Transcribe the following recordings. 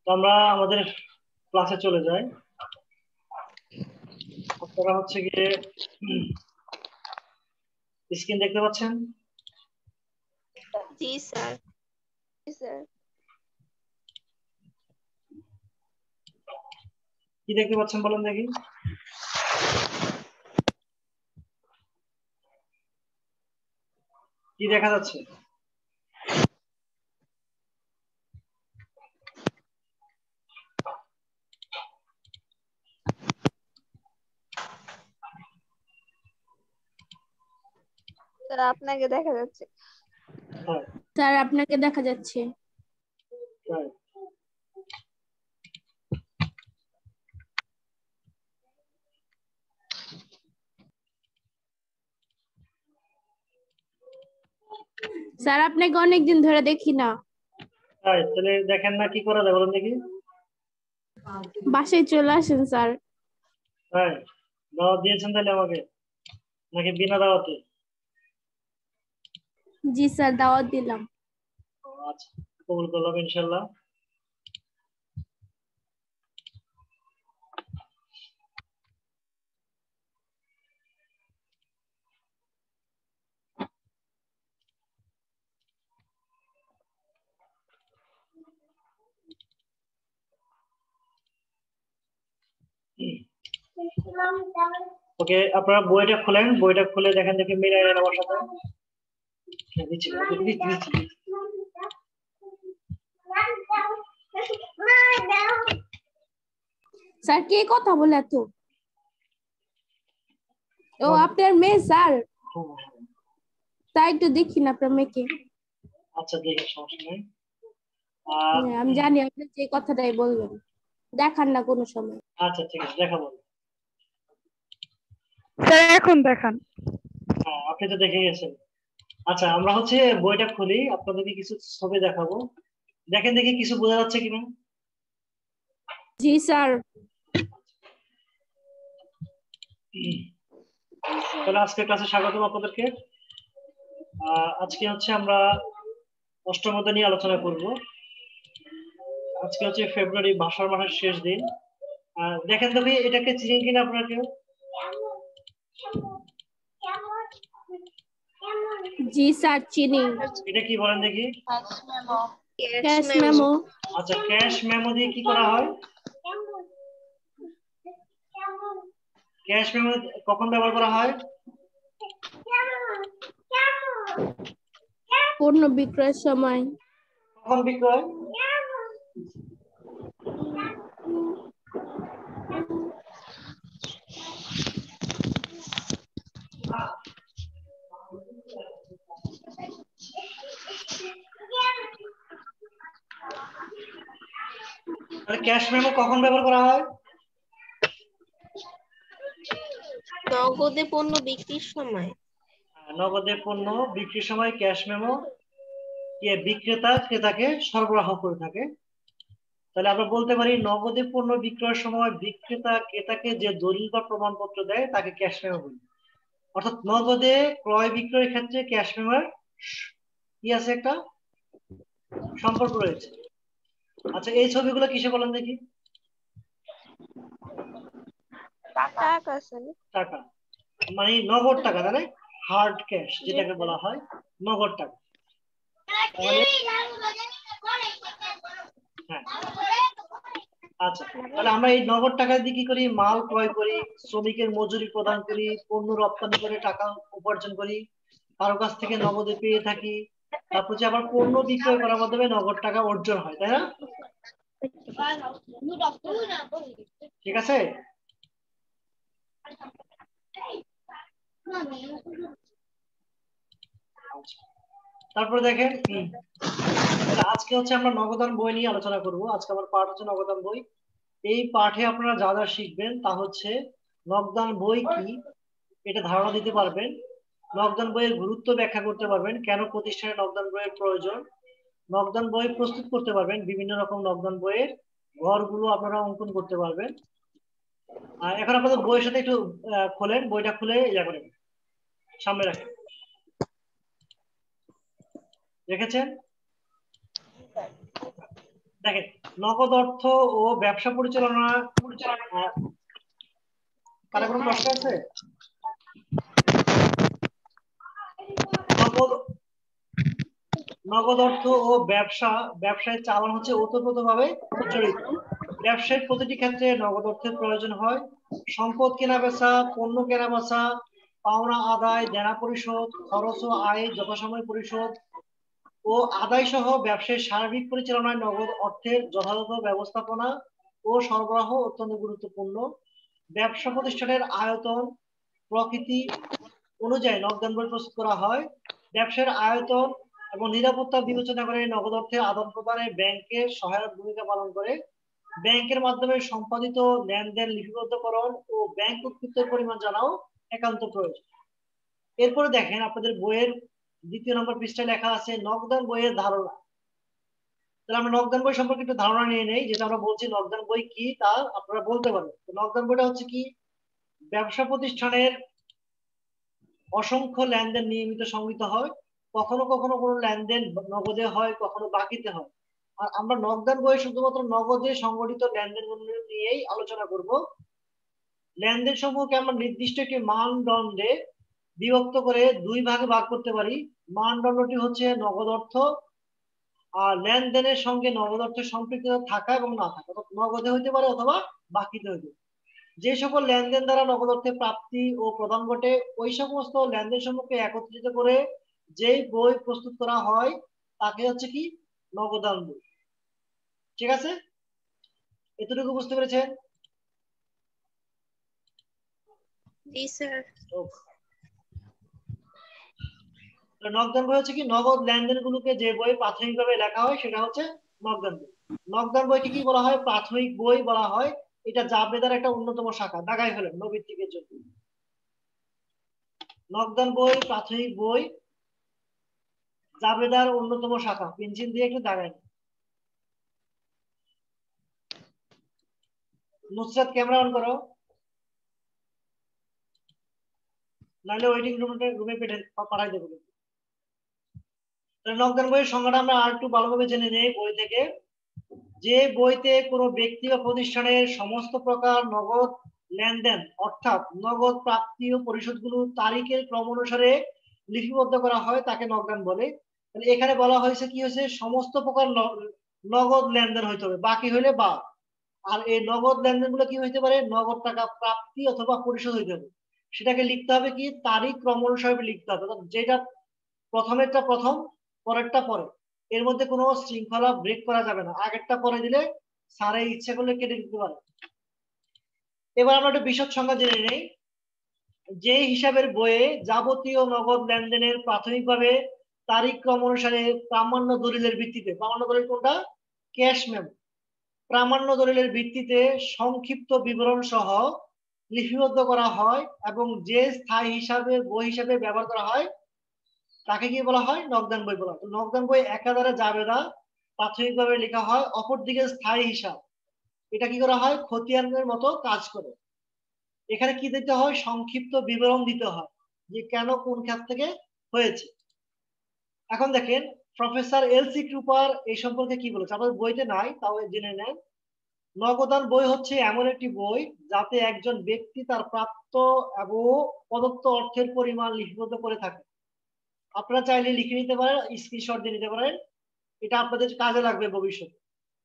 তো আমরা আমাদের ক্লাসে চলে যাই। আপনারা হচ্ছে গিয়ে স্ক্রিন দেখতে পাচ্ছেন? জি স্যার। জি স্যার। কি দেখতে পাচ্ছেন বলেন দেখি? কি দেখা যাচ্ছে? স্যার আপনাকে দেখা যাচ্ছে। হ্যাঁ, স্যার আপনাকে দেখা যাচ্ছে। তাই। স্যার আপনাকে অনেকদিন ধরে দেখি না। তাই তাহলে দেখেন না, কি করা যায় বলেন দেখি? বাসায় চলে আসেন স্যার। তাই দাওয়াত দিয়েছেন তাহলে আমাকে, নাকি বিনা দাওয়াতে? জি স্যার, দাওয়াত দিলাম। আচ্ছা, কবুল করলাম ইনশাল্লাহ। ওকে, আপনারা বইটা খুলেন, বইটা খুলে দেখেন দেখি মিলাই নেন আমার সাথে। হ্যাঁ, দিচ্ছি, দিচ্ছি। স্যার কে কথা বলে এত? ও আপনার মেয়ে স্যার? তাই একটু দেখি না আপনার মেয়েকে। আচ্ছা, দেখি, সমস্যা নেই। হ্যাঁ, আমি জানি আপনি যে কথাটাই বলবেন, দেখান না কোনো সময়। আচ্ছা, ঠিক আছে, দেখাবো। স্যার এখন দেখান। হ্যাঁ, আপনি তো দেখে গেছেন। আচ্ছা, আমরা হচ্ছে বইটা খুলি, আপনাদেরকে কিছু ছবি দেখাবো। দেখেন দেখি কিছু বোঝা যাচ্ছে কিনা। জি স্যার। তাহলে আজকে ক্লাসে স্বাগতম আপনাদেরকে। আজকে হচ্ছে আমরা অষ্টম অধ্যায় নিয়ে আলোচনা করব। আজকে হচ্ছে ফেব্রুয়ারি, ভাষার মাসের শেষ দিন। দেখেন তো ভাই, এটাকে চিনেন কিনা আপনারা কেউ? জি স্যার, চিনি। এটা কি বলেন দেখি? Cash memo. আচ্ছা, ক্যাশ মেমো দিয়ে কি করা হয়? ক্যাশ মেমো কখন ব্যবহার করা হয়? পণ্য বিক্রয়ের সময়। কখন বিক্রয়? ক্যাশ মেমো কখন ব্যবহার করা হয়? নগদে পণ্য বিক্রির সময়। নগদে পণ্য বিক্রির সময় ক্যাশ মেমো বিক্রেতা ক্রেতাকে সরবরাহ করে থাকে। তাহলে আমরা বলতে পারি, নগদে পণ্য বিক্রয়ের সময় বিক্রেতা ক্রেতাকে যে দলিল বা প্রমাণপত্র দেয় তাকে ক্যাশ মেমো বলি। অর্থাৎ নগদে ক্রয় বিক্রয়ের ক্ষেত্রে ক্যাশ মেমোর কি আছে, একটা সম্পর্ক রয়েছে। আচ্ছা, এই ছবিগুলো কিসে বলেন দেখি? টাকা স্যার। টাকা, মানে নগদ টাকা, তাহলে হার্ড ক্যাশ যেটাকে বলা হয়, নগদ টাকা। তাহলে হ্যাঁ, আচ্ছা, তাহলে আমরা এই নগদ টাকা দিয়ে কি করি? মাল ক্রয় করি, শ্রমিকের মজুরি প্রদান করি, পণ্য রপ্তানি করে টাকা উপার্জন করি, কারো কাছ থেকে নগদে পেয়ে থাকি। তারপর হচ্ছে আবার পণ্য বিক্রয় করার মাধ্যমে নগদ টাকা অর্জন হয়, তাই না? ঠিক আছে। তারপরে দেখেন, আজকে হচ্ছে আমরা নগদান বই নিয়ে আলোচনা করব। আজকে আমার পাঠ হচ্ছে নগদান বই। এই পাঠে আপনারা যা যা শিখবেন তা হচ্ছে নগদান বই কি এটা ধারণা দিতে পারবেন, নগদান বইয়ের গুরুত্ব ব্যাখ্যা করতে পারবেন, কেন প্রতিষ্ঠানে নগদান বইয়ের প্রয়োজন, নগদান বই প্রস্তুত করতে পারবেন, বিভিন্ন রকম নগদান বইয়ের ঘরগুলো আপনারা অঙ্কন করতে পারবেন। আর এখন আপনাদের বইয়ের সাথে একটু খোলেন, বইটা খুলে ইয়া করেন, সামনে রাখেন। রেখেছেন? দেখেন, নগদ অর্থ ও ব্যবসা পরিচালনা কারো কোনো প্রশ্ন আছে? নগদ নগদ অর্থ ও ব্যবসায় চালান হচ্ছে ওতপ্রোতভাবে জড়িত। ব্যবসায়ের প্রতিটি ক্ষেত্রে নগদ অর্থের প্রয়োজন হয়। সম্পদ কেনা বেচা, পণ্য কেনা বেচা, পাওনা আদায়, দেনা পরিশোধ, খরচ ও আয় যথাসময়ে পরিশোধ ও আদায় সহ ব্যবসায়ের সার্বিক পরিচালনায় নগদ অর্থের যথাযথ ব্যবস্থাপনা ও সরবরাহ অত্যন্ত গুরুত্বপূর্ণ। ব্যবসা প্রতিষ্ঠানের আয়তন প্রকৃতি অনুযায়ী নগদান বই প্রস্তুত করা হয়। ব্যবসার আয়তন এবং নিরাপত্তা বিবেচনা করে নগদ অর্থের আদান প্রদানে ব্যাংকের সহায়ক ভূমিকা পালন করে। ব্যাংকের মাধ্যমে সম্পাদিত লেনদেন লিপিবদ্ধকরণ ও ব্যাংক উৎকৃতের পরিমাণ জানাও একান্ত প্রয়োজন। এরপরে দেখেন আপনাদের বইয়ের 2 নম্বর পৃষ্ঠায় লেখা আছে নগদান বইয়ের ধারণা। তাহলে আমরা নগদান বই সম্পর্কে একটু ধারণা নিয়ে নেই, যেটা আমরা বলছি নগদান বই কি তা আপনারা বলতে পারেন। নগদান বইটা হচ্ছে কি, ব্যবসা প্রতিষ্ঠানের অসংখ্য লেনদেন নিয়মিত সংগৃহীত হয়। কখনো কখনো কোনো লেনদেন নগদে হয়, কখনো বাকিতে হয়। আর আমরা নগদান বইয়ে শুধুমাত্র নগদে সংগঠিত লেনদেনগুলো নিয়েই আলোচনা করব। লেনদেন সমূহকে আমরা নির্দিষ্ট একটি মানদণ্ডে বিভক্ত করে 2 ভাগে ভাগ করতে পারি। মানদণ্ডটি হচ্ছে নগদ অর্থ, আর লেনদেনের সঙ্গে নগদ অর্থের সম্পৃক্ত থাকা এবং না থাকা, নগদে হইতে পারে অথবা বাকিতে হইতে পারে। যে সকল লেনদেন দ্বারা নগদ অর্থের প্রাপ্তি ও প্রদান ঘটে, ওই সমস্ত লেনদেন সমূহকে একত্রিত করে যেই বই প্রস্তুত করা হয় তাকে হচ্ছে কি নগদান বই। ঠিক আছে, এতটুকু বুঝতে পেরেছেন? জি স্যার। নগদান বই হচ্ছে কি, নগদ লেনদেন গুলোকে যে বই প্রাথমিকভাবে লেখা হয় সেটা হচ্ছে নগদান বই। নগদান বইকে কি বলা হয়? প্রাথমিক বই বলা হয়। এটা জাবেদার একটা অন্যতম শাখা, দাগাই ফেলেন নৈবিত্তিকের জন্য। নগদান বই প্রাথমিক বই, জাবেদার অন্যতম শাখা, পেন্সিল দিয়ে একটু দাগাই। নুসরাত ক্যামেরা অন করো, নাহলে ওয়েটিং রুমে পাঠাই দেবো। নগদান বইয়ের সংজ্ঞাটা আমরা আর একটু ভালোভাবে জেনে নেই বই থেকে। যে বইতে কোনো ব্যক্তি বা প্রতিষ্ঠানের সমস্ত প্রকার নগদ লেনদেন অর্থাৎ নগদ প্রাপ্তি ও পরিশোধগুলো তারিখের ক্রম অনুসারে লিপিবদ্ধ করা হয় তাকে নগদান বলে। এখানে বলা হয়েছে কি হয়েছে, সমস্ত প্রকার নগদ লেনদেন হইতে হবে, বাকি হইলে বা। আর এই নগদ লেনদেন গুলো কি হইতে পারে? নগদ টাকা প্রাপ্তি অথবা পরিশোধ হইতে হবে। সেটাকে লিখতে হবে কি, তারিখ ক্রম অনুসারে লিখতে হবে, যেটা প্রথমেরটা প্রথম, পরেরটা পরে। এর মধ্যে কোনো শৃঙ্খলা ব্রেক করা যাবে না, আগেরটা পরে দিলে স্যারে ইচ্ছে করলে কেটে দিতে পারে। এবার আমরা একটা বিশদ সংজ্ঞা জেনে নেই। যে হিসাবের বইয়ে যাবতীয় নগদ লেনদেনের প্রাথমিকভাবে তারিখ ক্রম অনুসারে প্রামাণ্য দলিলের ভিত্তিতে, প্রামাণ্য দলিল কোনটা? Cash memo. প্রামাণ্য দলিলের ভিত্তিতে সংক্ষিপ্ত বিবরণ সহ লিপিবদ্ধ করা হয় এবং যে স্থায়ী হিসাবে বই হিসাবে ব্যবহার করা হয় তাকে কি বলা হয়? নগদান বই বলা হয়। নগদান বই একাধারে জাবেদা প্রাথমিকভাবে লেখা হয়, অপরদিকে স্থায়ী হিসাব এটা কি করা হয়? খতিয়ানের মতো কাজ করে। এখানে কি দিতে হয়? সংক্ষিপ্ত বিবরণ দিতে হয় যে কেন কোন খাত থেকে হয়েছে। এখন দেখেন প্রফেসর এলসি ক্রুপার এই সম্পর্কে কি বলেছে, আমাদের বইতে নাই, তাও জেনে নেন। নগদান বই হচ্ছে এমন একটি বই যাতে একজন ব্যক্তি তার প্রাপ্ত এবং প্রদত্ত অর্থের পরিমাণ লিপিবদ্ধ করে থাকে। আপনারা চাইলে লিখে নিতে পারেন, স্ক্রিনশট দিয়ে নিতে পারেন, এটা আপনাদের কাজে লাগবে ভবিষ্যতে।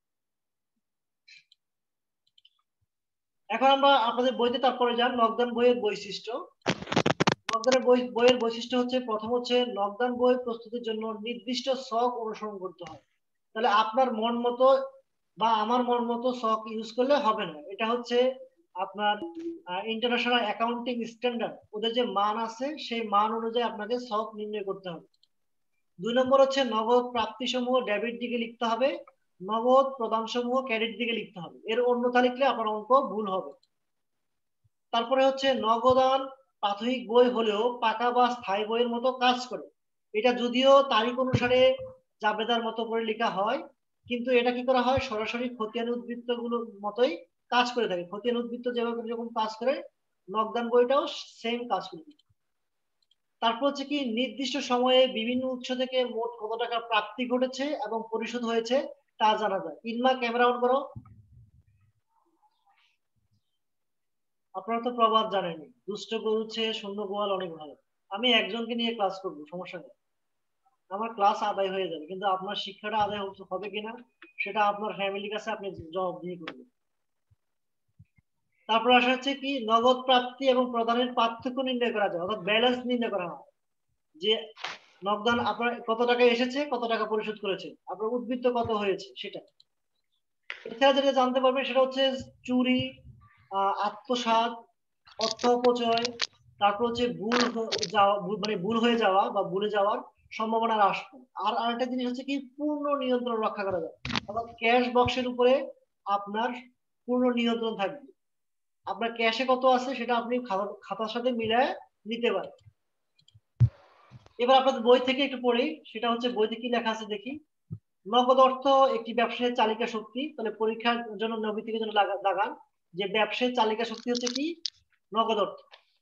এখন আমরা আপনাদের বইতে তারপরে যান নগদান বইয়ের বৈশিষ্ট্য। নগদানের বইয়ের বৈশিষ্ট্য হচ্ছে, প্রথম হচ্ছে নগদান বই প্রস্তুতির জন্য নির্দিষ্ট ছক অনুসরণ করতে হয়। তাহলে আপনার মন মতো বা আমার মন মতো ছক ইউজ করলে হবে না। এটা হচ্ছে আপনার ইন্টারন্যাশনাল অ্যাকাউন্টিং স্ট্যান্ডার্ড, ওদের যে মান আছে সেই মান অনুযায়ী আপনাকে ছক নির্ণয় করতে হবে। 2 নম্বর হচ্ছে নগদ প্রাপ্তি সমূহ ডেবিট দিকে লিখতে হবে, নগদ প্রদান সমূহ ক্রেডিট দিকে লিখতে হবে, এর অন্যথা লিখলে আপনার অঙ্ক ভুল হবে। তারপরে হচ্ছে নগদান প্রাথমিক বই হলেও পাকা বা স্থায়ী বইয়ের মতো কাজ করে। এটা যদিও তারিখ অনুসারে জাবেদার মতো করে লেখা হয়, কিন্তু এটা কি করা হয়? সরাসরি খতিয়ান উদ্বৃত্ত গুলোর মতোই কাজ করে থাকে। খতিয়ান উদ্বৃত্ত যেভাবে যখন কাজ করে, নগদান বইটাও সেম কাজ করে। তারপর হচ্ছে কি, নির্দিষ্ট সময়ে বিভিন্ন উৎস থেকে মোট কত টাকা প্রাপ্তি ঘটেছে এবং পরিশোধ হয়েছে তা জানা যায়। ইলমা ক্যামেরা অন করো। আপনারা তো প্রবাদ জানেন, দুষ্ট গরুছে শূন্য গোয়াল অনেক ভালো। আমি একজনকে নিয়ে ক্লাস করবো, সমস্যা নেই, আমার ক্লাস আদায় হয়ে যাবে, কিন্তু আপনার শিক্ষাটা আদায় হবে কিনা সেটা আপনার ফ্যামিলির কাছে আপনি জবাব দিয়ে করবেন। তারপর আসা হচ্ছে কি, নগদ প্রাপ্তি এবং প্রদানের পার্থক্য নির্ণয় করা যায়, অর্থাৎ ব্যালেন্স নির্ণয় করা হয়, যে নগদান আপনার কত টাকা এসেছে, কত টাকা পরিশোধ করেছে, আপনার উদ্বৃত্ত কত হয়েছে সেটা। এছাড়া যেটা জানতে পারবেন সেটা হচ্ছে চুরি, আত্মসাৎ, অর্থ অপচয়, তারপর হচ্ছে ভুল যাওয়া, মানে ভুল হয়ে যাওয়া বা ভুলে যাওয়ার সম্ভাবনা হ্রাস পায়। আর আরেকটা জিনিস হচ্ছে কি, পূর্ণ নিয়ন্ত্রণ রক্ষা করা যায়, অর্থাৎ ক্যাশ বক্সের উপরে আপনার পূর্ণ নিয়ন্ত্রণ থাকবে। আপনার ক্যাশে কত আছে সেটা আপনি খাতার সাথে মিলায় নিতে পারেন। এবার আপনাদের বই থেকে একটু পড়ি, সেটা হচ্ছে বইতে কি লেখা আছে দেখি। নগদ অর্থ একটি ব্যবসায়ের চালিকা শক্তি। তাহলে পরীক্ষার জন্য নবী থেকে জন্য দাগান যে ব্যবসায়ের চালিকা শক্তি হচ্ছে কি, নগদ অর্থ।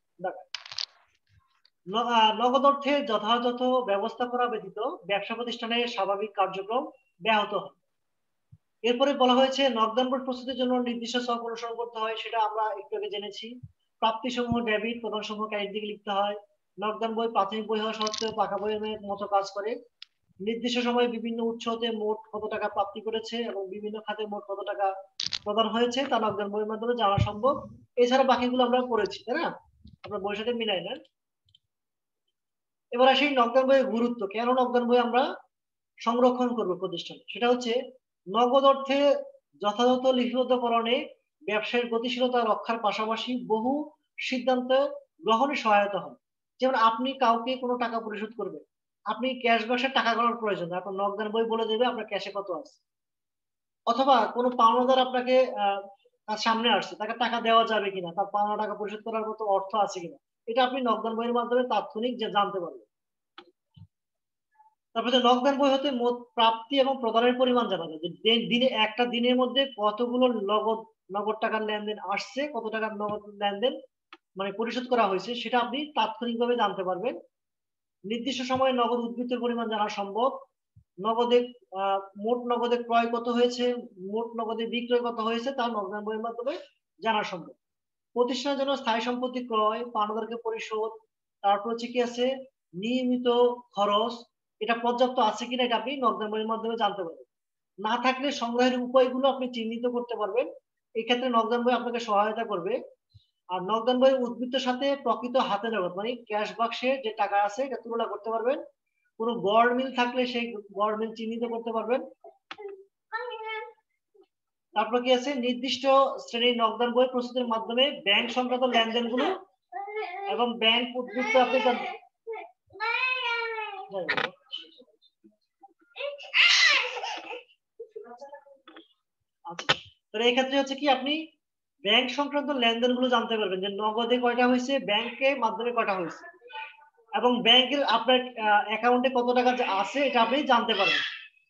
নগদ অর্থের যথাযথ ব্যবস্থা করা ব্যতীত ব্যবসা প্রতিষ্ঠানের স্বাভাবিক কার্যক্রম ব্যাহত হয়। এরপরে বলা হয়েছে নগদান বোর্ড প্রস্তুতির জন্য নির্দিষ্ট সব অনুসরণ করতে হয়, সেটা আমরা একটু আগে জেনেছি। প্রাপ্তি সমূহ ডেবিট, প্রদান সমূহ ক্রেডিট দিকে লিখতে হয়। নগদান বই প্রাথমিক বই হওয়া সত্ত্বেও পাকা বইয়ের মতো কাজ করে। নির্দিষ্ট সময়ে বিভিন্ন উৎস হতে মোট কত টাকা প্রাপ্তি করেছে এবং বিভিন্ন খাতে মোট কত টাকা প্রদান হয়েছে তা নগদান বইয়ের মাধ্যমে জানা সম্ভব। এছাড়া বাকিগুলো আমরা পড়েছি, তাই না? আপনার বইয়ের সাথে মিলাই না। এবার আসি নগদান বইয়ের গুরুত্ব, কেন নগদান বই আমরা সংরক্ষণ করব প্রতিষ্ঠানে, সেটা হচ্ছে নগদ অর্থে যথাযথ লিপিবদ্ধকরণে ব্যবসায়ের গতিশীলতা রক্ষার পাশাপাশি বহু সিদ্ধান্ত গ্রহণে সহায়তা হয়। যেমন আপনি কাউকে কোনো টাকা পরিশোধ করবেন, আপনি ক্যাশ বক্সে টাকা গণার প্রয়োজন, আপনার নগদান বই বলে দেবে আপনার ক্যাশে কত আছে। অথবা কোনো পাওনাদার আপনাকে তার সামনে আসছে, তাকে টাকা দেওয়া যাবে কিনা, তার পাওনা টাকা পরিশোধ করার মতো অর্থ আছে কিনা, এটা আপনি নগদান বইয়ের মাধ্যমে তাৎক্ষণিক জানতে পারবেন। তারপরে নগদান বই হতে মোট প্রাপ্তি এবং প্রদানের পরিমাণ জানা যায়, যে দিনে একটা দিনের মধ্যে কতগুলো নগদ টাকার লেনদেন আসছে, কত টাকার নগদ লেনদেন মানে পরিশোধ করা হয়েছে, সেটা আপনি তাৎক্ষণিকভাবে জানতে পারবেন। নির্দিষ্ট সময়ে নগদ উদ্বৃত্তের পরিমাণ জানা সম্ভব। নগদে মোট নগদে ক্রয় কত হয়েছে, মোট নগদে বিক্রয় কত হয়েছে, তা নগদান বইয়ের মাধ্যমে জানা সম্ভব। প্রতিষ্ঠানের জন্য স্থায়ী সম্পত্তি ক্রয়, পাওনাদারকে পরিশোধ, তারপর হচ্ছে কি আছে নিয়মিত খরচ, এটা পর্যাপ্ত আছে কিনা এটা আপনি নগদান বইয়ের মাধ্যমে জানতে পারবেন। না থাকলে সংগ্রহের উপায়গুলো আপনি চিহ্নিত করতে পারবেন, এক্ষেত্রে নগদান বই আপনাকে সহায়তা করবে। আর নগদান বইয়ের উদ্বৃত্তের সাথে প্রকৃত হাতে নগদ মানে ক্যাশ বাক্সে যে টাকা আছে এটা তুলনা করতে পারবেন। কোনো গড় মিল থাকলে সেই গড় মিল চিহ্নিত করতে পারবেন। তারপর কি আছে, নির্দিষ্ট শ্রেণীর নগদান বই প্রস্তুতের মাধ্যমে ব্যাংক সংক্রান্ত লেনদেনগুলো এবং ব্যাংক উদ্বৃত্ত আপনি আচ্ছা, তো এই ক্ষেত্রে হচ্ছে কি আপনি ব্যাংক সংক্রান্ত লেনদেনগুলো জানতে পারবেন, যে নগদে কয়টা হয়েছে, ব্যাংকের মাধ্যমে কয়টা হয়েছে, এবং ব্যাংকের আপনার অ্যাকাউন্টে কত টাকা আছে এটা আপনি জানতে পারবেন।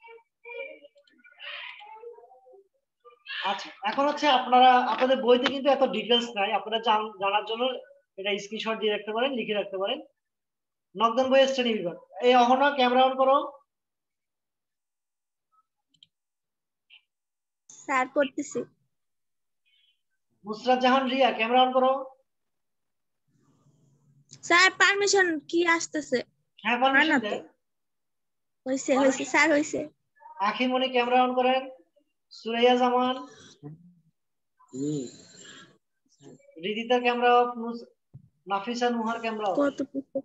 আচ্ছা, এখন হচ্ছে আপনাদের বইতে কিন্তু এত ডিটেলস নাই, আপনারা জানার জন্য এটা স্ক্রিনশট দিয়ে রাখতে পারেন, লিখে রাখতে পারেন। নগদান বইয়ের শ্রেণী বিভাগ, এই অহনা ক্যামেরা অন করো। স্যার করতেছি। নুসরাত জাহান রিয়া ক্যামেরা অন করো। স্যার পারমিশন কি আসতেছে? হ্যাঁ পারমিশন দেন। হইছে হইছে স্যার হইছে। আখিমনি ক্যামেরা অন করেন। Suraiya Zaman, Ridita camera off, Nafisa Nuhar camera off. কত পুস্তক?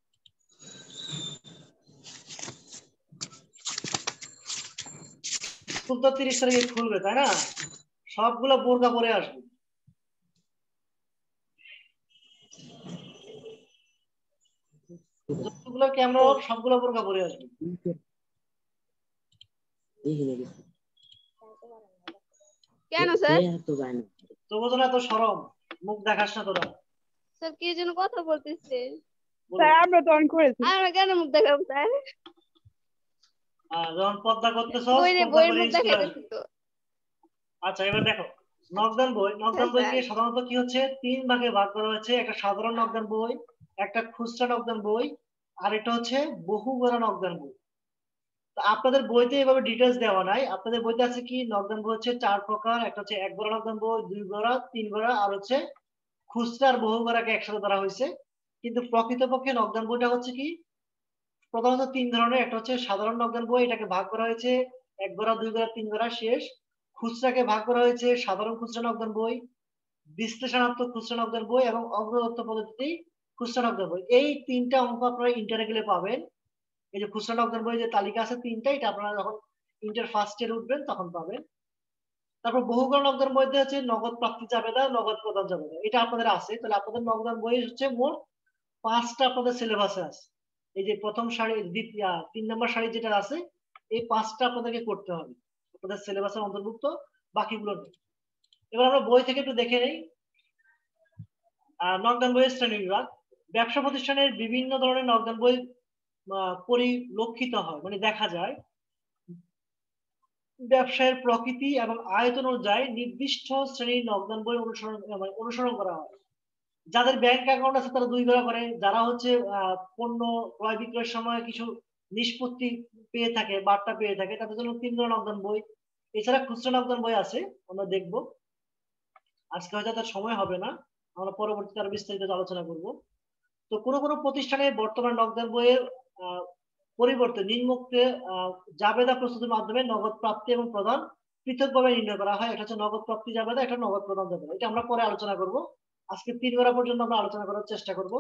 স্কুল তো 30 তারিখে খুলবে তাই না, সবগুলো বোরকা পরে আসবে। যতগুলো ক্যামেরা অফ সবগুলো বোরকা পরে আসবে। কেন স্যার? তোর জন্য এত শরম, মুখ দেখাস না তোরা। স্যার কি জন্য কথা বলতেছে? বলো। স্যার আমরা তো অন করেছি। আমরা কেন মুখ দেখাবো স্যার? যখন পর্দা করতেছ বইয়ের মুখ দেখাইতেছি তো। আচ্ছা এবার দেখো, নগদান বইকে সাধারণত কি হচ্ছে 3 ভাগে ভাগ করা হয়েছে। একটা সাধারণ নগদান বই, একটা খুচরা নগদান বই, আর এটা হচ্ছে বহু গড়া নগদান বই। তো আপনাদের বইতে এভাবে ডিটেলস দেওয়া নাই। আপনাদের বইতে আছে কি নকদান বই হচ্ছে 4 প্রকার। একটা হচ্ছে এক গড়া নকদান বই, 2 গড়া, 3 গড়া আর হচ্ছে খুচরা আর বহু গড়াকে একসাথে ধরা হয়েছে। কিন্তু প্রকৃতপক্ষে নকদান বইটা হচ্ছে কি প্রধানত 3 ধরনের। একটা হচ্ছে সাধারণ নকদান বই, এটাকে ভাগ করা হয়েছে 1 গড়া, 2 গড়া, 3 গড়া শেষ। খুচরাকে ভাগ করা হয়েছে সাধারণ খুচরা নকদান বই, বিশ্লেষণাত্মক খুচরা নকদান বই এবং অগ্রদত্ত পদ্ধতি খুচরা নকদান বই। এই 3টা অঙ্ক আপনারা ইন্টারে গেলে পাবেন। এই যে খুচরা নকদান বই যে তালিকা আছে 3টা, এটা আপনারা যখন ইন্টার ফার্স্ট ইয়ারে উঠবেন তখন পাবেন। তারপর বহুগণ নকদান বইতে হচ্ছে নগদ প্রাপ্তি জাবেদা, নগদ প্রদান জাবেদা, এটা আপনাদের আছে। তাহলে আপনাদের নকদান বই হচ্ছে মোট 5টা আপনাদের সিলেবাসে আছে। এই যে প্রথম সারি, দ্বিতীয় 3 নম্বর সারি যেটা আছে, এই 5টা আপনাদেরকে করতে হবে, আপনাদের সিলেবাসের অন্তর্ভুক্ত, বাকিগুলো নেই। এবার আমরা বই থেকে একটু দেখে নেই। নকদান বইয়ের শ্রেণী বিভাগ। ব্যবসা প্রতিষ্ঠানের বিভিন্ন ধরনের নকদান বই পরিলক্ষিত হয়, মানে দেখা যায়। ব্যবসায়ের প্রকৃতি এবং আয়তন অনুযায়ী নির্দিষ্ট শ্রেণীর নকদান বই অনুসরণ করা হয়। যাদের ব্যাংক অ্যাকাউন্ট আছে তারা 2 গড়া করে, যারা হচ্ছে পণ্য ক্রয় বিক্রয়ের সময় কিছু নিষ্পত্তি পেয়ে থাকে, বার্তা পেয়ে থাকে, তাদের জন্য 3 গড়া নকদান বই। এছাড়া খুচরা নকদান বই আছে, আমরা দেখব। আজকে হয়তো তার সময় হবে না, আমরা পরবর্তীতে আরো বিস্তারিত আলোচনা করব। তো কোনো কোনো প্রতিষ্ঠানে বর্তমান নকদান বইয়ের পরিবর্তে নিম্নোক্তে জাবেদা প্রস্তুতির মাধ্যমে নগদ প্রাপ্তি এবং প্রদান পৃথকভাবে নির্ণয় করা হয়। এটা হচ্ছে নগদ প্রাপ্তি জাবেদা, এটা নগদ প্রদান জাবেদা। এটা আমরা পরে আলোচনা করব। আজকে 3 গড়া পর্যন্ত আমরা আলোচনা করার চেষ্টা করব।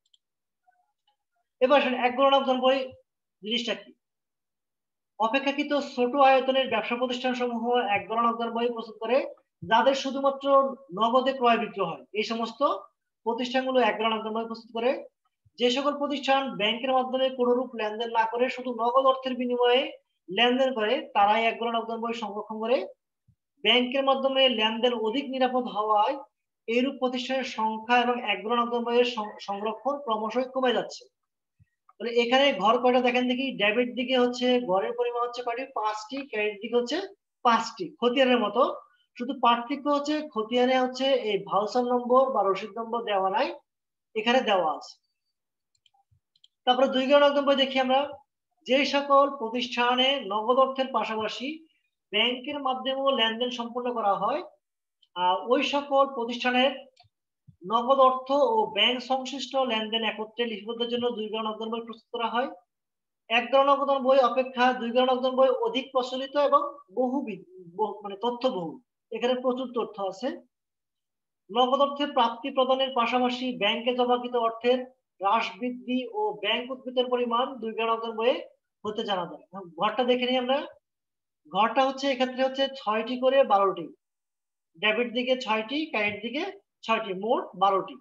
এবার আসেন এক গড়া নকদান বই জিনিসটা কি। অপেক্ষাকৃত ছোট আয়তনের ব্যবসা প্রতিষ্ঠান সমূহ এক গড়া নকদান বই প্রস্তুত করে, যাদের শুধুমাত্র নগদে ক্রয় বিক্রয় হয়। এই সমস্ত প্রতিষ্ঠানগুলো এক গড়া নকদান বই প্রস্তুত করে। যে সকল প্রতিষ্ঠান ব্যাংকের মাধ্যমে কোনরূপ লেনদেন না করে শুধু নগদ অর্থের বিনিময়ে লেনদেন করে, তারাই এক গড়া নকদান বই সংরক্ষণ করে। ব্যাংকের মাধ্যমে লেনদেন অধিক নিরাপদ হওয়ায় এইরূপ প্রতিষ্ঠানের সংখ্যা এবং এক গড়া নকদান বইয়ের সংরক্ষণ ক্রমশই কমে যাচ্ছে। তাহলে এখানে ঘর কয়টা দেখেন দেখি। ডেবিট দিকে হচ্ছে ঘরের পরিমাণ হচ্ছে কয়টি, 5টি। ক্রেডিট দিকে হচ্ছে 5টি, খতিয়ানের মতো। শুধু পার্থক্য হচ্ছে খতিয়ানে হচ্ছে এই ভাউচার নম্বর বা রসিদ নম্বর দেওয়া নাই, এখানে দেওয়া আছে। তারপরে 2 গড়া নকদান বই দেখি আমরা। যে সকল প্রতিষ্ঠানে নগদ অর্থের পাশাপাশি ব্যাংকের মাধ্যমেও লেনদেন সম্পন্ন করা হয়, ওই সকল প্রতিষ্ঠানের নগদ অর্থ ও ব্যাংক সংশ্লিষ্ট লেনদেন একত্রে লিপিবদ্ধের জন্য 2 গড়া নকদান বই প্রস্তুত করা হয়। এক গড়া নকদান বই অপেক্ষা 2 গড়া নকদান বই অধিক প্রচলিত এবং বহুবিধ, মানে তথ্যবহুল। এখানে প্রচুর তথ্য আছে। নগদ অর্থের প্রাপ্তি প্রদানের পাশাপাশি ব্যাংকে জমাকৃত অর্থের হ্রাস বৃদ্ধি ও ব্যাংক উদ্ভিদের পরিমাণ 2 গড়া নকদান বইয়ে হতে জানা যায়। ঘরটা দেখে নিই আমরা। ঘরটা হচ্ছে এক্ষেত্রে হচ্ছে 6টি করে 12টি। ডেবিট দিকে 6টি, ক্রেডিট দিকে 6টি, মোট 12টি।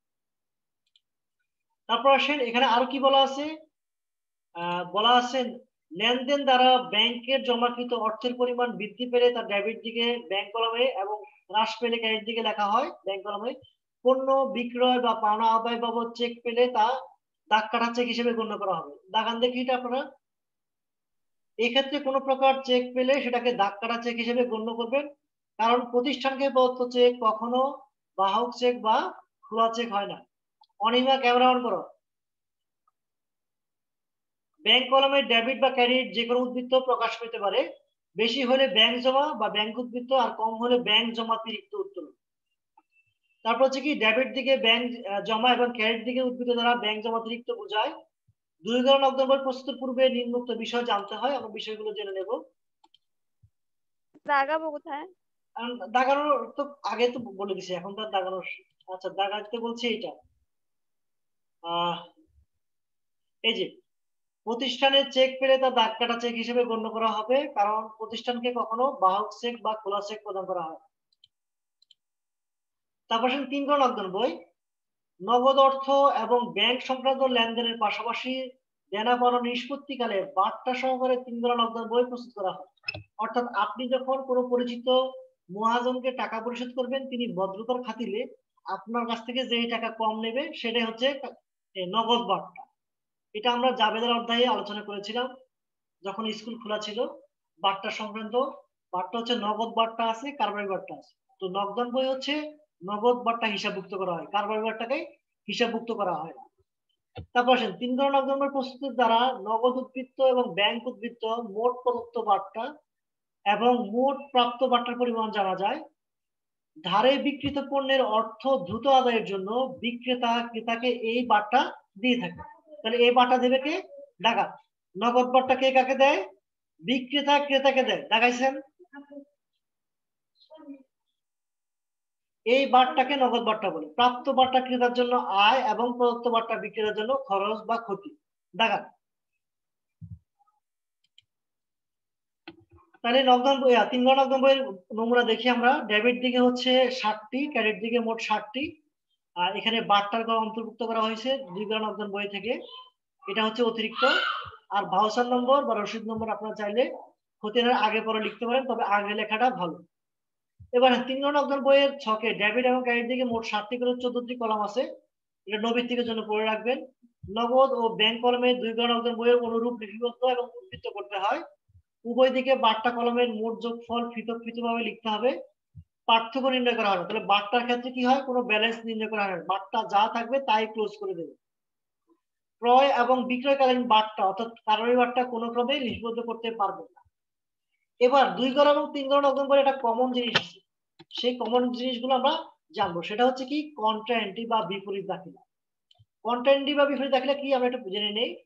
তারপর আসেন এখানে আরো কি বলা আছে। বলা আছে লেনদেন দ্বারা ব্যাংকের জমাকৃত অর্থের পরিমাণ বৃদ্ধি পেলে তা ডেবিট দিকে ব্যাংক কলামে এবং হ্রাস পেলে ক্রেডিট দিকে লেখা হয় ব্যাংক কলামে। পণ্য বিক্রয় বা পাওনা আদায় বাবদ চেক পেলে তা দাগ কাটা চেক হিসেবে গণ্য করা হবে। দাগান দেখি এটা আপনারা। এক্ষেত্রে কোনো প্রকার চেক পেলে সেটাকে দাগ কাটা চেক হিসেবে গণ্য করবেন, কারণ প্রতিষ্ঠানকে প্রদত্ত চেক কখনো বাহক চেক বা খোলা চেক হয় না। অনিমা ক্যামেরা অন করো। ব্যাংক কলামে ডেবিট বা ক্রেডিট যে কোনো উদ্বৃত্ত প্রকাশ পেতে পারে। বেশি হলে ব্যাংক জমা বা ব্যাংক উদ্বৃত্ত, আর কম হলে ব্যাংক জমাতিরিক্ত উত্তোলন। তারপর হচ্ছে কি ডেবিট দিকে ব্যাংক জমা এবং ক্রেডিট দিকে উদ্বৃত্ত দ্বারা ব্যাংক জমাতিরিক্ত বোঝায়। 2 গড়া নকদান বই প্রস্তুতের পূর্বে নিম্নোক্ত বিষয় জানতে হয়। আমরা বিষয়গুলো জেনে নেব। দাগাবো কোথায়? দাগানোর তো আগে তো বলে দিছি, এখন তো দাগানোর। আচ্ছা, দাগাতে বলছি এইটা। এই যে প্রতিষ্ঠানের চেক পেলে তা দাগ কাটা চেক হিসেবে গণ্য করা হবে, কারণ প্রতিষ্ঠানকে কখনো বাহক চেক বা খোলা চেক প্রদান করা হয়। তারপর 3 গড়া নকদান বই। নগদ অর্থ এবং ব্যাংক সংক্রান্ত লেনদেনের পাশাপাশি দেনা পাওনা নিষ্পত্তিকালে বার্তা সহকারে 3 গড়া নকদান বই প্রস্তুত করা হয়। অর্থাৎ আপনি যখন কোনো পরিচিত মহাজনকে টাকা পরিশোধ করবেন, তিনি ভদ্রতার খাতিরে আপনার কাছ থেকে যে টাকা কম নেবে সেটাই হচ্ছে নগদ বার্তা। এটা আমরা জাবেদার অধ্যায়ে আলোচনা করেছিলাম যখন স্কুল খোলা ছিল। বার্তা সংক্রান্ত বার্তা হচ্ছে নগদ বার্তা আছে, কারবারি বার্তা আছে। তো নকদান বই হচ্ছে নগদ বার্তা হিসাবভুক্ত করা হয়, কারবারি বার্তাকে হিসাবভুক্ত করা হয় না। তারপর আসেন 3 গণ নগদ নম্বর প্রস্তুতের দ্বারা নগদ উদ্বৃত্ত এবং ব্যাংক উদ্বৃত্ত মোট প্রদত্ত বার্তা এবং মোট প্রাপ্ত বার্তার পরিমাণ জানা যায়। ধারে বিক্রিত পণ্যের অর্থ দ্রুত আদায়ের জন্য বিক্রেতা ক্রেতাকে এই বার্তা দিয়ে থাকে। তাহলে এই বার্তা দেবে কে? ডাকাত। নগদ বার্তা কে কাকে দেয়? বিক্রেতা ক্রেতাকে দেয়। দেখাইছেন? এই বার্তাকে নগদ বার্তা বলে। প্রাপ্ত বার্তা ক্রেতার জন্য আয় এবং প্রদত্ত বার্তা বিক্রেতার জন্য খরচ বা ক্ষতি। ডাকাত। তাহলে নগদান বই 3 গণ নগদান বইয়ের নমুনা দেখি আমরা। ডেবিট দিকে হচ্ছে 60টি, ক্রেডিট দিকে মোট 60টি। আর এখানে বার্তার অন্তর্ভুক্ত করা হয়েছে 2 গণ নগদান বই থেকে। এটা হচ্ছে অতিরিক্ত। আর ভাউচার নম্বর বা রসিদ নম্বর আপনারা চাইলে খতিয়ানের আগে পরে লিখতে পারেন, তবে আগে লেখাটা ভালো। এবার 3 গণ নগদান বইয়ের ছকে ডেবিট এবং ক্রেডিট দিকে মোট 60টি করে 14টি কলাম আছে। এটা নৈবিত্তিকের জন্য পড়ে রাখবেন। নগদ ও ব্যাংক কলমে 2 গণ নগদান বইয়ের অনুরূপ লিপিবদ্ধ এবং উদ্ধৃত করতে হয়। উভয় দিকে বার্তা কলমের মোট যোগফল পৃথকভাবে লিখতে হবে। পার্থক্য নির্ণয় করা হবে। তাহলে বার্তার ক্ষেত্রে কি হয়? কোনো ব্যালেন্স নির্ণয় করা হয় না। বার্তা যা থাকবে তাই ক্লোজ করে দেবে। ক্রয় এবং বিক্রয়কালীন বার্তা অর্থাৎ কারোরী বার্তা কোনো ক্রমে লিপিবদ্ধ করতে পারবে না। এবার 2 গণ এবং 3 গণ নগদান বইয়ের একটা কমন জিনিস আছে। সেই কমন জিনিসগুলো আমরা জানবো। সেটা হচ্ছে কি? কন্ট্রা এন্ট্রি বা বিপরীত দাখিলা। কন্ট্রা এন্ট্রি বা বিপরীত দাখিলা কি আমরা একটু জেনে নেই।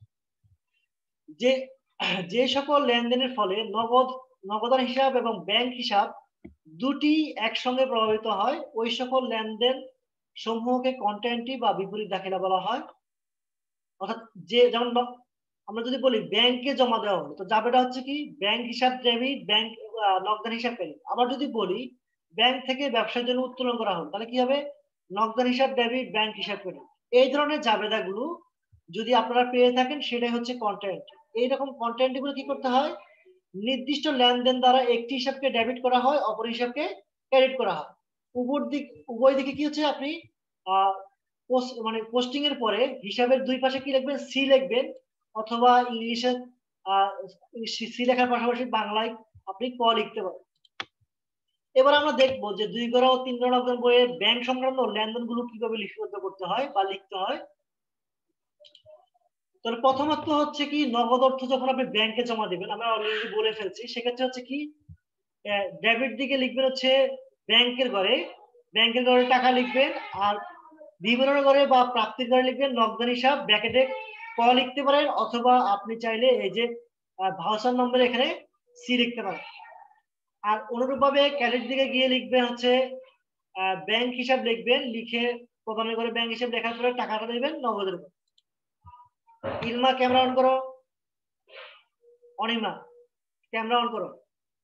যে সকল লেনদেনের ফলে নগদান হিসাব এবং ব্যাংক হিসাব দুটি একসঙ্গে প্রভাবিত হয়, ওই সকল লেনদেন সমূহকে কন্ট্রা এন্ট্রি বা বিপরীত দাখিলা বলা হয়। অর্থাৎ যেমন আমরা যদি বলি ব্যাংকে জমা দেওয়া হলো, তো যাবেটা হচ্ছে কি? ব্যাংক হিসাব ডেবিট, ব্যাংক নগদান হিসাব ক্রেডিট। আবার যদি বলি ব্যাংক থেকে ব্যবসার জন্য উত্তোলন করা হলো, তাহলে কি হবে? নগদান হিসাব ডেবিট, ব্যাংক হিসাব ক্রেডিট। এই ধরনের জাবেদাগুলো যদি আপনারা পেয়ে থাকেন সেটাই হচ্ছে কন্ট্রা এন্ট্রি। এইরকম কন্ট্রা এন্ট্রি গুলো কি করতে হয়? নির্দিষ্ট লেনদেন দ্বারা একটি হিসাবকে ডেবিট করা হয়, অপর হিসাবকে ক্রেডিট করা হয়। উভয় দিকে কি হচ্ছে? আপনি মানে পোস্টিং এর পরে হিসাবের দুই পাশে কি লিখবেন? সি লিখবেন, অথবা ইংলিশে সি লেখার পাশাপাশি বাংলায় আপনি ক লিখতে পারেন। এবার আমরা দেখবো যে 2 গণ ও 3 গণ নগদান বইয়ের ব্যাংক সংক্রান্ত লেনদেন গুলো কিভাবে লিপিবদ্ধ করতে হয় বা লিখতে হয়। তাহলে প্রথমত হচ্ছে কি? নগদ অর্থ যখন আপনি ব্যাংকে জমা দিবেন, আমরা অলরেডি বলে ফেলছি, সেক্ষেত্রে হচ্ছে কি? ডেবিট দিকে লিখবেন হচ্ছে ব্যাংকের ঘরে টাকা লিখবেন, আর বিবরণের ঘরে বা প্রাপ্তির ঘরে লিখবেন নগদান হিসাব, ব্র্যাকেটে ক লিখতে পারেন, অথবা আপনি চাইলে এই যে ভাউচার নম্বর এখানে সি লিখতে পারেন। আর অনুরূপভাবে ক্রেডিট দিকে গিয়ে লিখবেন হচ্ছে ব্যাংক হিসাব লিখবেন, লিখে প্রদানের ঘরে ব্যাংক হিসাব লেখার পরে টাকাটা দেবেন নগদের উপর। ইলমা ক্যামেরা অন করো। অনিমা ক্যামেরা অন করো।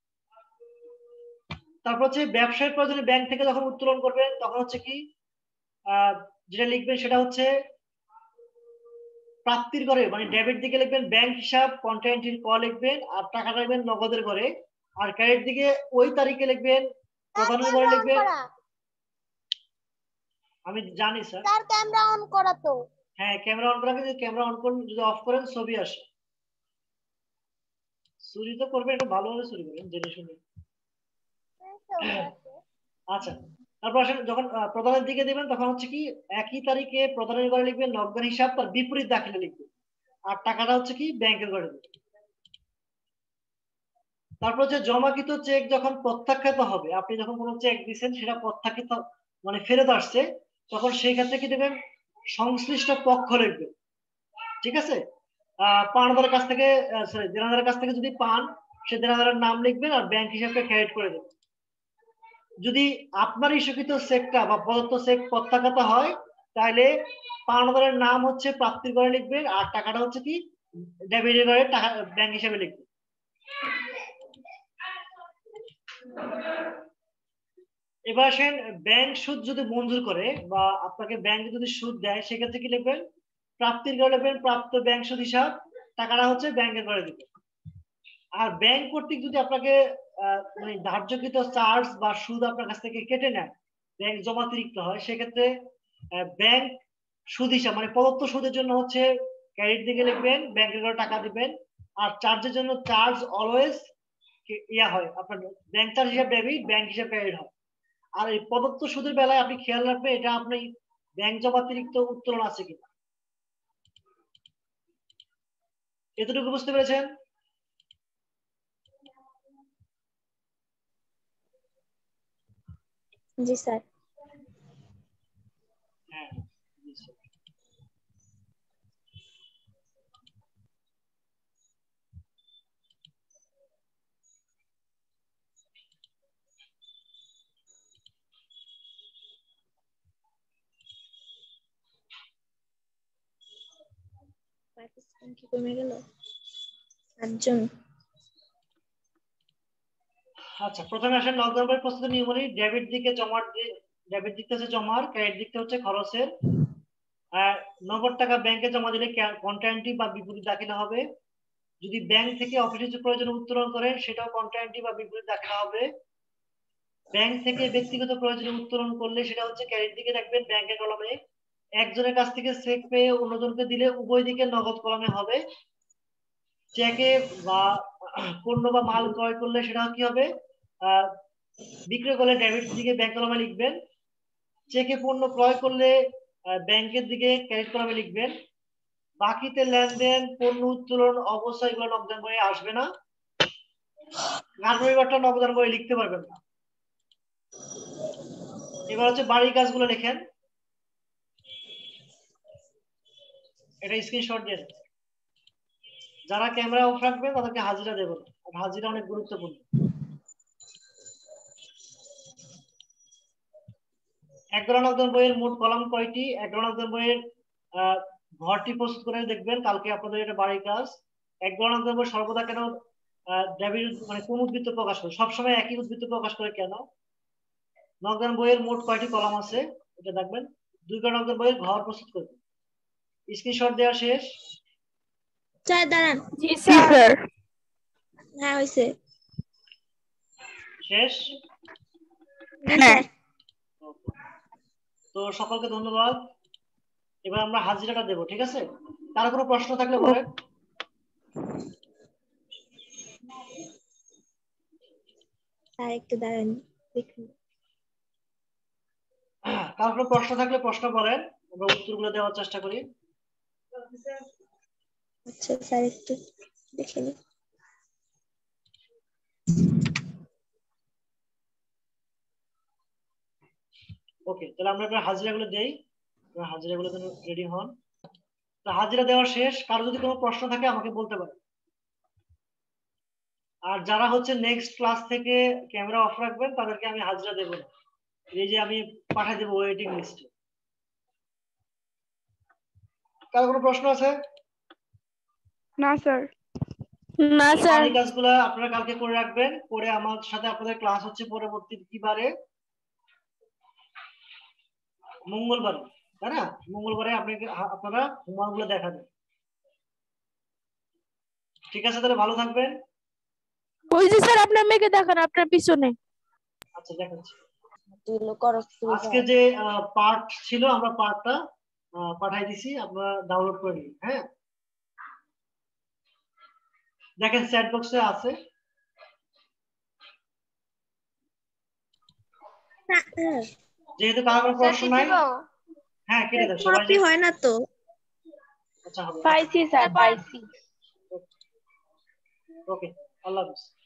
তারপর হচ্ছে ব্যবসায়ের প্রয়োজনে ব্যাংক থেকে যখন উত্তোলন করবেন তখন হচ্ছে কি? যেটা লিখবেন সেটা হচ্ছে প্রাপ্তির ঘরে, মানে ডেবিট দিকে লিখবেন ব্যাংক হিসাব, কন্ট্রা এন্ট্রির ক লিখবেন, আর টাকা রাখবেন নগদের ঘরে। আর ক্রেডিট দিকে ওই তারিখে লিখবেন, প্রদানের ঘরে লিখবেন। আমি জানি স্যার। ক্যামেরা অন করা তো। হ্যাঁ, ক্যামেরা অন করা, কিন্তু ক্যামেরা অন করুন, যদি অফ করেন ছবি আসে। চুরি তো করবেন, একটু ভালোভাবে চুরি করবেন, জেনে শুনে। আচ্ছা, তারপর আসেন যখন প্রদানের দিকে দিবেন তখন হচ্ছে কি? একই তারিখে প্রদানের ঘরে লিখবেন নগদান হিসাব, তার বিপরীত দাখিলা লিখবেন, আর টাকাটা হচ্ছে কি? ব্যাংকের ঘরে দিবেন। তারপর হচ্ছে জমাকৃত চেক যখন প্রত্যাখ্যাত হবে, আপনি যখন কোনো চেক দিচ্ছেন সেটা প্রত্যাখ্যাত মানে ফেরত আসছে, তখন সেই ক্ষেত্রে কি দেবেন? সংশ্লিষ্ট পক্ষ লিখবেন। ঠিক আছে? পাওনাদারের কাছ থেকে দেনাদারের কাছ থেকে যদি পান, সে দেনাদারের নাম লিখবেন আর ব্যাংক হিসাবে ক্রেডিট করে দেবেন। যদি আপনার ইস্যুকৃত চেকটা বা প্রদত্ত চেক প্রত্যাখ্যাত হয়, তাহলে পাওনাদারের নাম হচ্ছে প্রাপ্তির ঘরে লিখবেন, আর টাকাটা হচ্ছে কি? ডেবিটের ঘরে টাকা ব্যাংক হিসাবে লিখবেন। এবার আসেন ব্যাংক সুদ যদি মঞ্জুর করে বা আপনাকে ব্যাংক যদি সুদ দেয়, সেক্ষেত্রে কি লিখবেন? প্রাপ্তির ঘরে লিখবেন প্রাপ্ত ব্যাংক সুদ হিসাব, টাকাটা হচ্ছে ব্যাংকের ঘরে দিবেন। আর ব্যাংক কর্তৃক যদি আপনাকে মানে ধার্যকৃত চার্জ বা সুদ আপনার কাছ থেকে কেটে নেয়, ব্যাংক জমাতিরিক্ত হয়, সেক্ষেত্রে ব্যাংক সুদ হিসাব মানে প্রদত্ত সুদের জন্য হচ্ছে ক্রেডিট দিকে লিখবেন, ব্যাংকের ঘরে টাকা দিবেন। আর চার্জের জন্য চার্জ অলওয়েজ ইয়া হয়, আপনার ব্যাংক চার্জ হিসাব ডেবিট, ব্যাংক হিসাব ক্রেডিট হয়। আর এই প্রদত্ত সুদের বেলায় আপনি খেয়াল রাখবেন এটা আপনি ব্যাংক জমাতিরিক্ত উত্তোলন আছে কিনা। এতটুকু বুঝতে পেরেছেন? জি স্যার। হ্যাঁ জি স্যার। পার্টিসিপেন্ট কি কমে গেল? 8 জন। আচ্ছা প্রথমে আসেন নকডাউন বইয়ের প্রস্তুতি নিয়মাবলী। ডেবিট দিকে জমার, ডেবিট দিকটা হচ্ছে জমার, ক্রেডিট দিকটা হচ্ছে খরচের। 90 টাকা ব্যাংকে জমা দিলে কন্ট্রাক্টিভ বা বিপরীত দাখিল হবে। যদি ব্যাংক থেকে অফিসিয়াল প্রয়োজনে উত্তোলন করেন সেটাও কন্ট্রাক্টিভ বা বিপরীত দাখিল হবে। ব্যাংক থেকে ব্যক্তিগত প্রয়োজনে উত্তোলন করলে সেটা হচ্ছে ক্রেডিট দিকে রাখবেন ব্যাংকের কলমে। একজনের কাছ থেকে চেক পেয়ে অন্যজনকে দিলে উভয় দিকে নগদ কলমে হবে। চেকে বা পণ্য বা মাল ক্রয় করলে সেটা কি হবে, বিক্রয় করলে ডেবিট দিকে ব্যাংক কলমে লিখবেন। চেকে পণ্য ক্রয় করলে ব্যাংকের দিকে ক্রেডিট কলমে লিখবেন। বাকিতে লেনদেন, পণ্য উত্তোলন অবস্থা এগুলো নগদান বইয়ে আসবে না। গানবিভাগটা নগদান বইয়ে লিখতে পারবেন না। এবার হচ্ছে বাড়ির কাজগুলো লেখেন, এটা স্ক্রিনশট দিয়ে দেন। যারা ক্যামেরা অফ রাখবে তাদেরকে হাজিরা দেব না, আর হাজিরা অনেক গুরুত্বপূর্ণ। 11 নং বইয়ের মোট কলাম কয়টি? 11 নং বইয়ের ঘরটি প্রস্তুত করে দেখবেন, কালকে আপনাদের এটা বাড়ির কাজ। 11 নং বই সর্বদা কেন ডেবিট মানে কোন উদ্বৃত্ত প্রকাশ করে, সবসময় একই উদ্বৃত্ত প্রকাশ করে কেন? নগদান বইয়ের মোট কয়টি কলাম আছে এটা দেখবেন। 2 নং বইয়ের ঘর প্রস্তুত করবেন। স্ক্রিনশট দেওয়া শেষ? স্যার দাঁড়ান। জি স্যার। হ্যাঁ হইছে। শেষ? জি স্যার। তো সকলকে ধন্যবাদ। এবার আমরা হাজিরাটা দেব, ঠিক আছে? কারো কোনো প্রশ্ন থাকলে বলেন। স্যার একটু দাঁড়ান দেখুন। কারো কোনো প্রশ্ন থাকলে প্রশ্ন করেন, আমরা উত্তরগুলো দেওয়ার চেষ্টা করি। আচ্ছা স্যার একটু দেখে নিন। ওকে, তাহলে আমরা এবার হাজিরাগুলো দেই, হাজিরাগুলো রেডি হন। তো হাজিরা দেওয়া শেষ, কারো যদি কোনো প্রশ্ন থাকে আমাকে বলতে পারে। আর যারা হচ্ছে নেক্সট ক্লাস থেকে ক্যামেরা অফ রাখবেন তাদেরকে আমি হাজিরা দেব না, এই যে আমি পাঠিয়ে দেবো ওয়েটিং লিস্টে। কারো কোনো প্রশ্ন আছে? না স্যার। না এই স্যার। বাড়ি কাজগুলো আপনারা কালকে করে রাখবেন, করে আমার সাথে আপনাদের ক্লাস হচ্ছে পরবর্তী কি বারে? মঙ্গলবার, তাই না? মঙ্গলবারে আপনারা হোমওয়ার্ক গুলো দেখাবেন। ঠিক আছে, তাহলে ভালো থাকবেন। ওই যে স্যার আপনার মেয়েকে দেখান আপনার পিছনে। আচ্ছা দেখাচ্ছি। আজকে যে পার্ট ছিল আমরা পার্টটা পাঠাই দিছি, আপনারা ডাউনলোড করে নিন। হ্যাঁ দেখেন চ্যাট বক্সে আছে। যেহেতু কারো কোনো প্রশ্ন নাই, হ্যাঁ কেটে দাও সবাই। কপি হয় না তো। আচ্ছা হবে। পাইছি স্যার, পাইছি। ওকে, আল্লাহ হাফেজ।